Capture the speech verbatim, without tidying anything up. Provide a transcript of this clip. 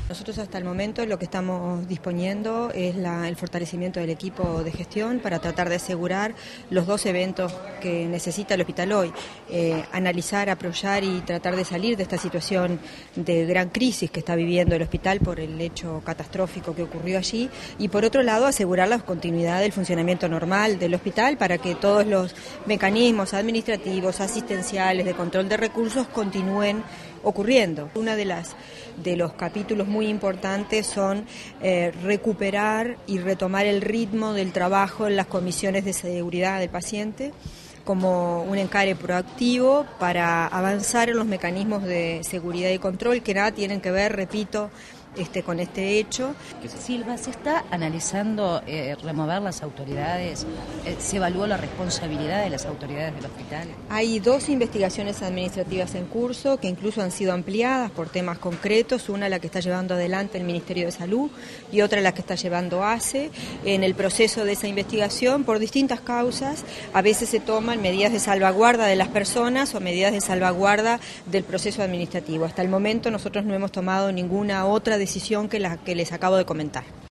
Nosotros hasta el momento lo que estamos disponiendo es la, el fortalecimiento del equipo de gestión para tratar de asegurar los dos eventos que necesita el hospital hoy, eh, analizar, apoyar y tratar de salir de esta situación de gran crisis que está viviendo el hospital por el hecho catastrófico que ocurrió allí, y por otro lado asegurar la continuidad del funcionamiento normal del hospital para que todos los mecanismos administrativos, asistenciales, de control de recursos continúen ocurriendo. Una de las de los capítulos muy importantes son eh, recuperar y retomar el ritmo del trabajo en las comisiones de seguridad del paciente como un encare proactivo para avanzar en los mecanismos de seguridad y control que nada tienen que ver, repito, Este, con este hecho. Silva, ¿se está analizando eh, remover las autoridades? Eh, ¿Se evaluó la responsabilidad de las autoridades del hospital? Hay dos investigaciones administrativas en curso que incluso han sido ampliadas por temas concretos, una la que está llevando adelante el Ministerio de Salud y otra la que está llevando ACE. En el proceso de esa investigación, por distintas causas, a veces se toman medidas de salvaguarda de las personas o medidas de salvaguarda del proceso administrativo. Hasta el momento nosotros no hemos tomado ninguna otra decisión decisión que la que les acabo de comentar.